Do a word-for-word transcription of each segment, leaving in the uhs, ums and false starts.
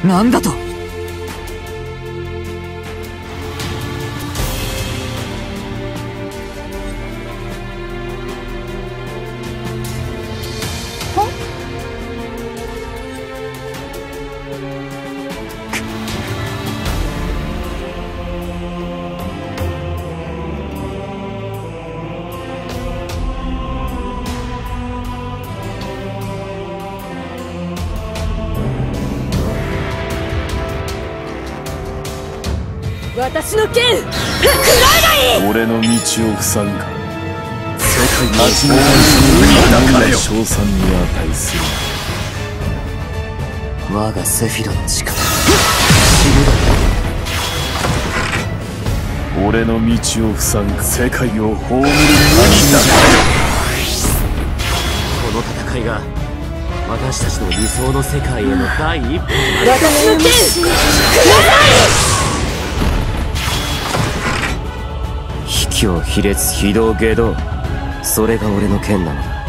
なんだと。 私の剣、食らえない。 俺の道を塞ぐか。世界の立ち向かう無理だからよ。 称賛に値する。 我がセフィロの力、死ぬだ。 俺の道を塞ぐか。世界を葬る無理だからよ。 この戦いが私たちの理想の世界への第一歩となる。 私の剣、食らえない。 卑怯卑劣非道下道、それが俺の剣なのだ。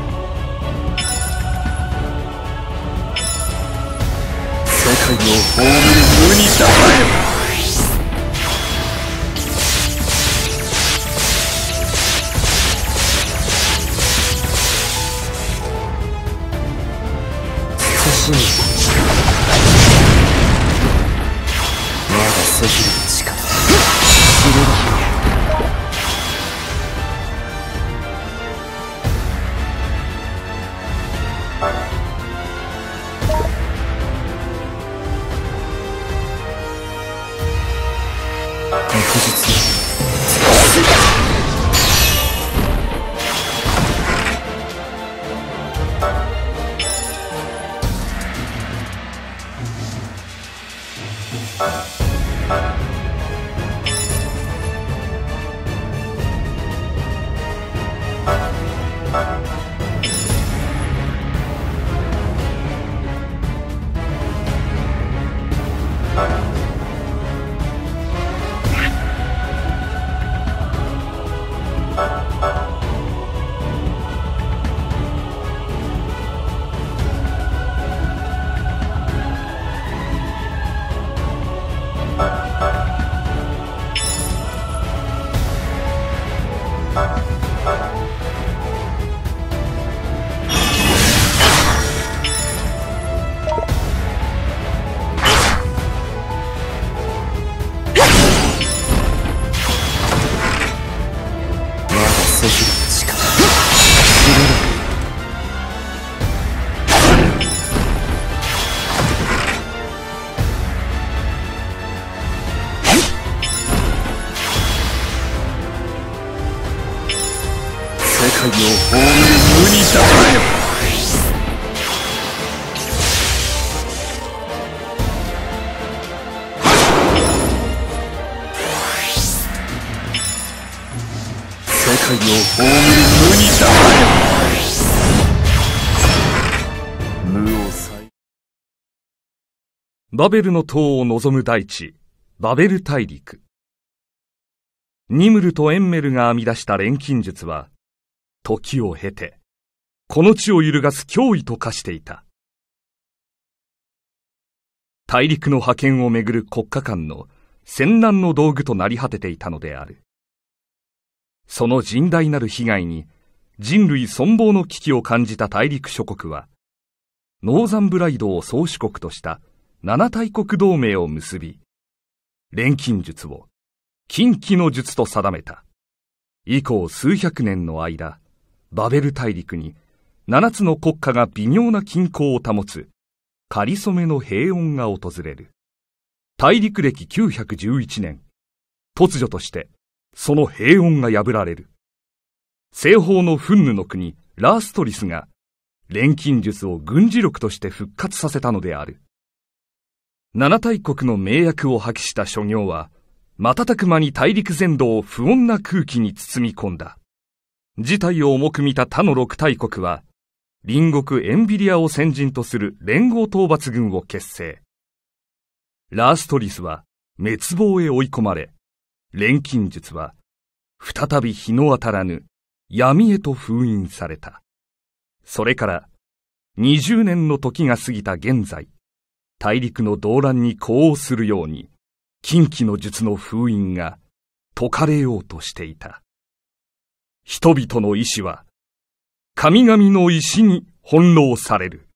世界を葬る無理だからよ。 慎む。我がセフィロの力、死ぬだ。確実に世界を葬る無理だからよ。世界を葬る無理だからよ。無を再バベルの塔を望む大地、バベル大陸。ニムルとエンメルが編み出した錬金術は、時を経て、この地を揺るがす脅威と化していた。大陸の覇権をめぐる国家間の戦難の道具となり果てていたのである。その甚大なる被害に人類存亡の危機を感じた大陸諸国は、ノーザンブライドを宗主国とした七大国同盟を結び、錬金術を禁忌の術と定めた。以降数百年の間、バベル大陸に七つの国家が微妙な均衡を保つ、かりそめの平穏が訪れる。大陸歴きゅうひゃくじゅういちねん、突如としてその平穏が破られる。西方のフンヌの国ラーストリスが錬金術を軍事力として復活させたのである。七大国の盟約を破棄した諸行は、瞬く間に大陸全土を不穏な空気に包み込んだ。事態を重く見た他の六大国は、隣国エンビリアを先陣とする連合討伐軍を結成。ラーストリスは滅亡へ追い込まれ、錬金術は再び日の当たらぬ闇へと封印された。それからにじゅうねんの時が過ぎた現在、 大陸の動乱に呼応するように、禁忌の術の封印が解かれようとしていた。人々の意志は、神々の意志に翻弄される。